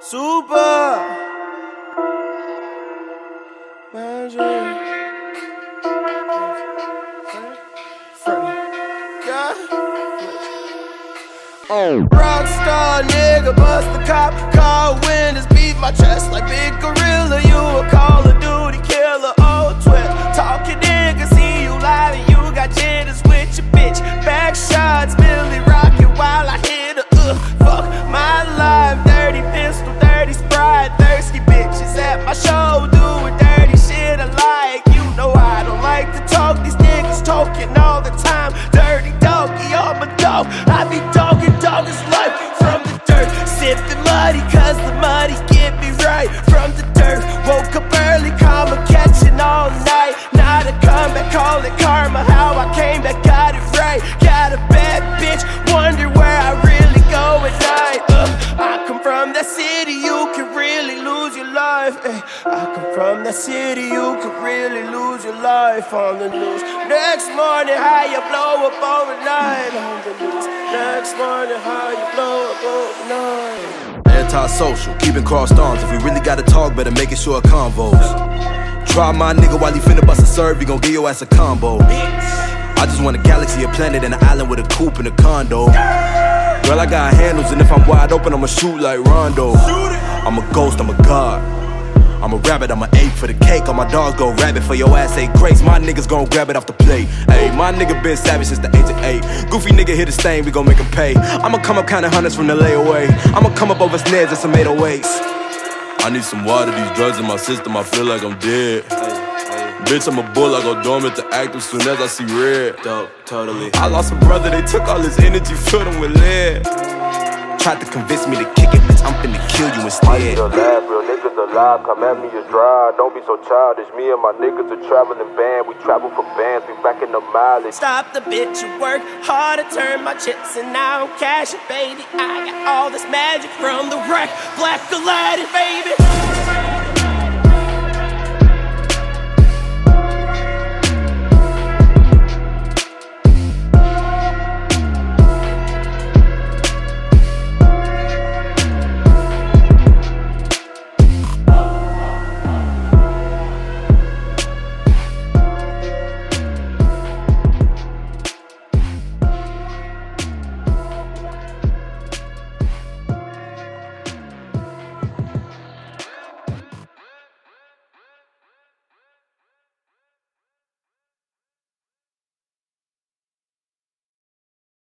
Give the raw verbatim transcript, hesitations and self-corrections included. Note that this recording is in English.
Super Magic. Oh. Rockstar nigga, bust the cop, car windows, beat my chest like big gorilla. You a Call of Duty killer, oh twit. Talking nigga, see you live and you got jitters with your bitch. Back shots, Billy rockin' while I hit her. Ugh, fuck my life, dirty pistol, dirty Sprite, thirsty bitches at my show doing dirty shit I like. You know I don't like to talk, these niggas talking all the time. Dirty doggy, I'm a dog, I be dogging dog is life from the dirt. Sipping muddy cause the muddy get me right from the dirt. Woke up early, karma catching all night. Not a comeback, call it karma. How I came back, got it right. Got a bad bitch, wonder where I really go at night. uh, I come from that city, you can really lose your life. Ay, I come from that city, you can really lose your life on the news. Next morning, how you blow up overnight on the news. Next morning, how you blow up overnight. Anti-social, keeping crossed arms. If we really gotta talk, better make it short convos. Try my nigga while he finna bust a serve, he gon' give your ass a combo. I just want a galaxy, a planet, and an island with a coupe and a condo. Girl, I got handles, and if I'm wide open, I'ma shoot like Rondo. I'm a ghost, I'm a god. I'm a rabbit, I'm an ape for the cake. All my dogs go rabbit for your ass, ain't grace. My niggas gon' grab it off the plate. Ayy, my nigga been savage since the age of eight. Goofy nigga hit a stain, we gon' make him pay. I'ma come up counting hundreds from the layaway. I'ma come up over snares and some eight oh eights. I need some water, these drugs in my system, I feel like I'm dead. Bitch, I'm a bull, I go dormant to active soon as I see red. Dope, totally. I lost a brother, they took all his energy, filled him with lead. Tried to convince me to kick it, bitch, I'm finna kill you instead. I need a laugh, real niggas alive, come at me as dry. Don't be so childish, me and my niggas a traveling band. We travel for bands, we back in the mileage. Stop the bitch, you work hard to turn my chips and now I'm cashing, baby. I got all this magic from the wreck, black Aladdin, baby.